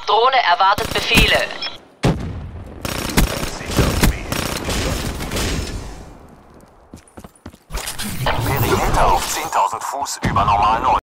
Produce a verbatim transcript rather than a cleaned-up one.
Drohne erwartet Befehle. Perimeter auf zehntausend Fuß über normal null.